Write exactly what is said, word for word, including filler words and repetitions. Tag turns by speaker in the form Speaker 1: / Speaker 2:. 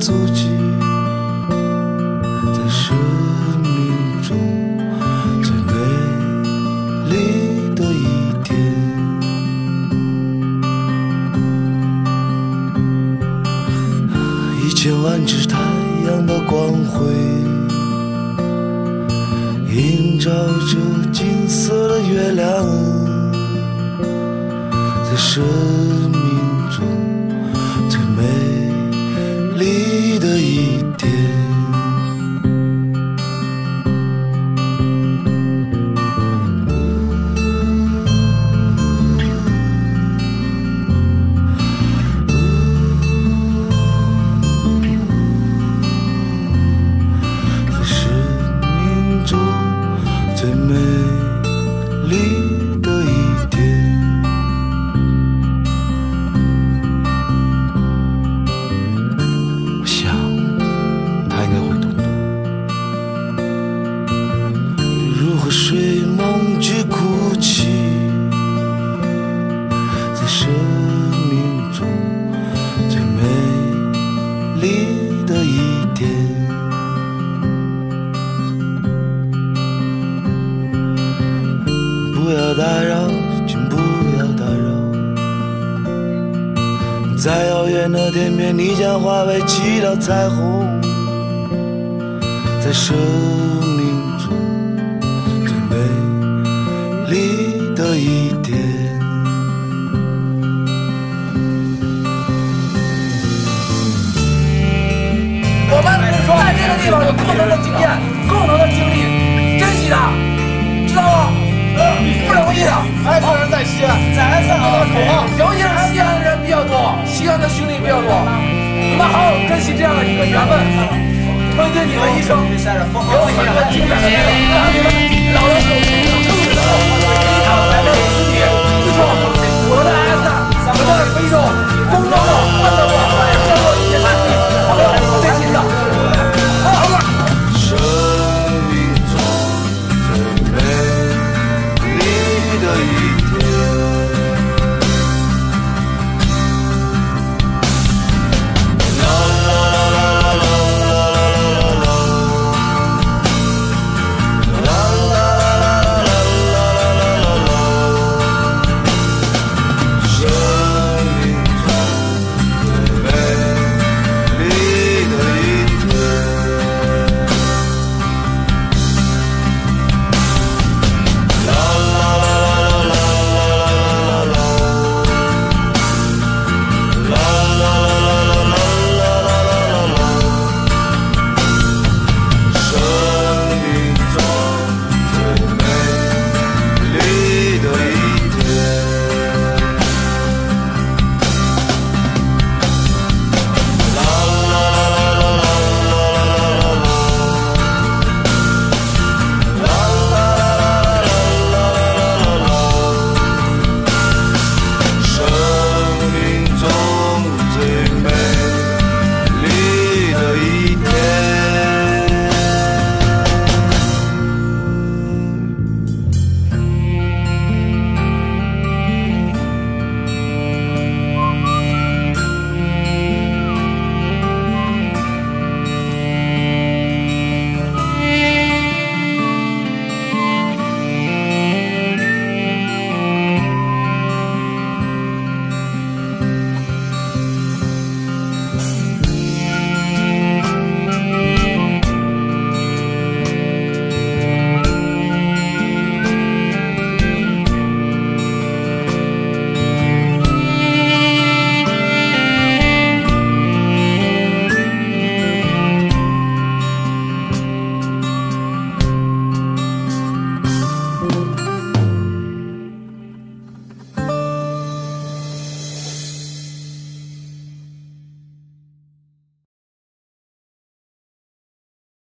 Speaker 1: 足迹，在生命中最美丽的一天。一千万只太阳的光辉，映照着金色的月亮，在生命中最美丽的一天。在生命中最美丽的一天。我想他应该会懂得如何睡梦去哭泣，在生命中最美丽的一天。不要打扰，请不要打扰，在遥远的天边，你将化为七道彩虹，在生命中最美丽的一天。
Speaker 2: 我们在这个地方有共同的经验、共同的经历，珍惜它，知道吗？不容易的，
Speaker 3: 还有人在西安，
Speaker 2: 咱三个口号，尤其是西安的人比较多，西安的兄弟比较多，我们好好珍惜这样的一个缘分，推进你们一生有很多精彩的，让你们老了。